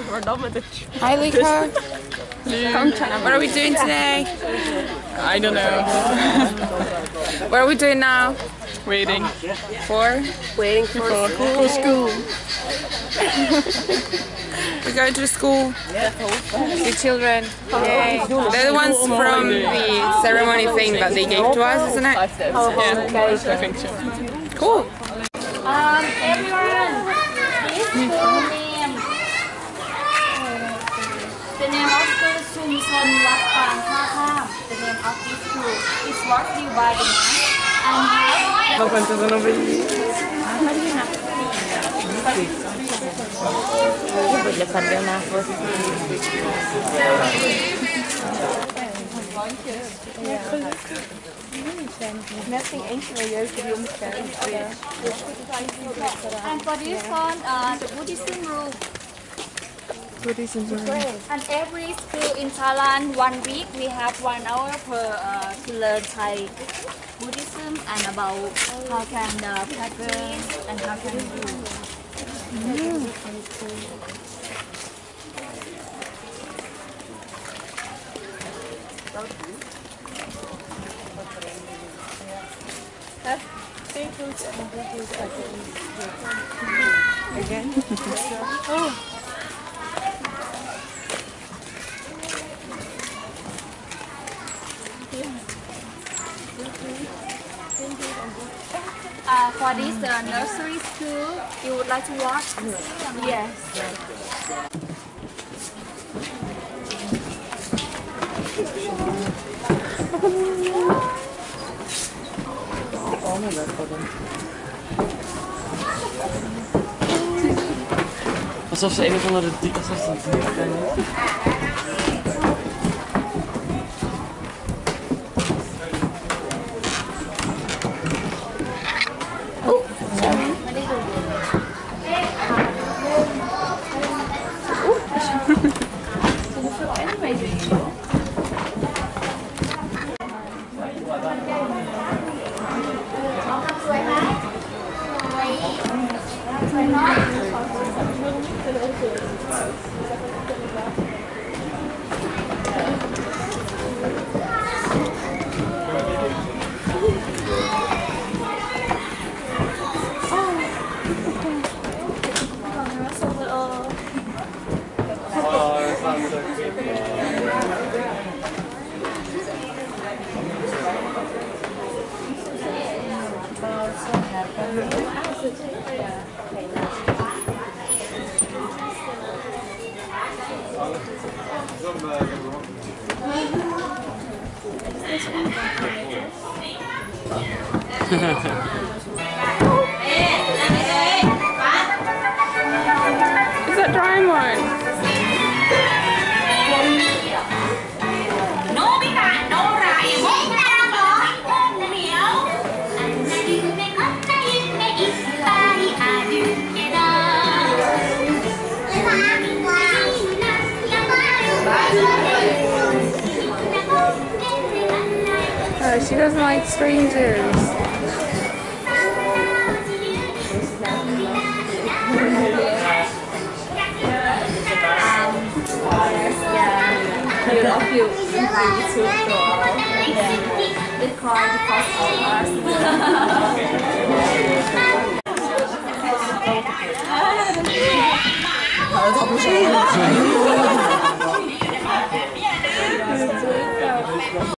Hi, Luca. What are we doing today? I don't know. What are we doing now? Waiting. For? Waiting for school. We're going to the school. The children. Yay. They're the ones from the ceremony thing that they gave to us, isn't it? Yeah, I think so. Cool. Everyone, this school name. The name of school is Sumson Wat Pang Tha Kham. The name of this school is what you buy the and for this one, the Buddhism room. And every school in Thailand, 1 week we have 1 hour per to learn Thai Buddhism and about how can practice and how can do. Again? For this nursery school, you would like to watch? Yes. Alsof ze een of andere alsof ze een dier zijn. Is that dry one? She doesn't like strangers.